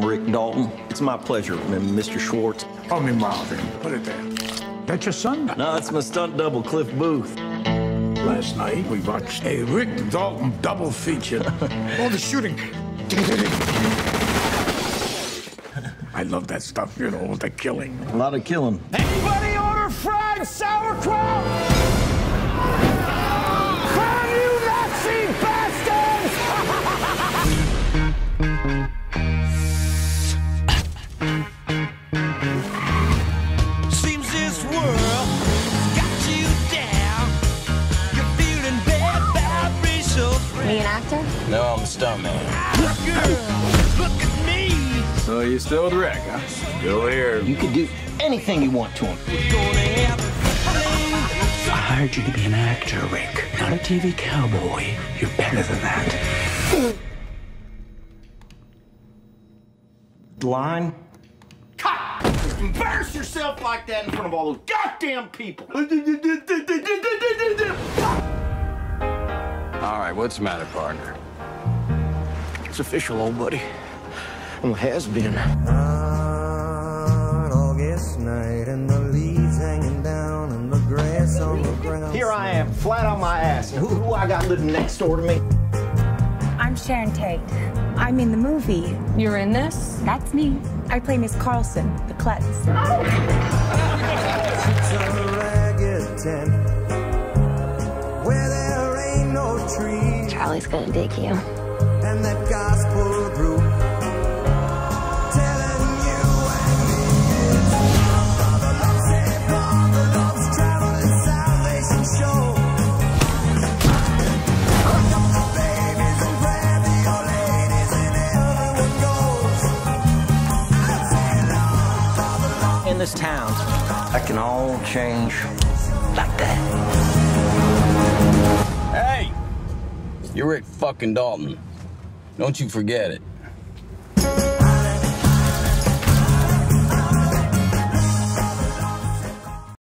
Rick Dalton. It's my pleasure, Mr. Schwartz. Call me Marvin. Put it there. That's your son? No, it's my stunt double, Cliff Booth. Last night, we watched a Rick Dalton double feature. All the shooting. I love that stuff, you know, the killing. A lot of killing. Anybody order fried sauerkraut? Crime, you Nazi bastards! Seems this world got you down. You're feeling bad vibrations. Are you an actor? No, I'm a stuntman. Girl, look at me. So you still with Rick, huh? Still here. You can do anything you want to him. We're gonna have a flame. I hired you to be an actor, Rick, not a TV cowboy. You're better than that. Line? Cut! Embarrass yourself like that in front of all those goddamn people! All right, what's the matter, partner? It's official, old buddy. I'm a has-been. August night and the leaves hanging down and the grass on the ground. Here I am, flat on my ass. And who I got living next door to me? I'm Sharon Tate. I'm in the movie. You're in this? That's me. I play Miss Carlson, the klutz. It's a ragged tent where there ain't no trees. Charlie's gonna dig you. And that gospel group telling you and me it's Father Love, say Father Love's traveling salvation show. Hook up the babies and grab the old ladies and everyone goes. I say love, Father Love. In this town, that can all change like that. Hey! You're Rick fucking Dalton. Don't you forget it.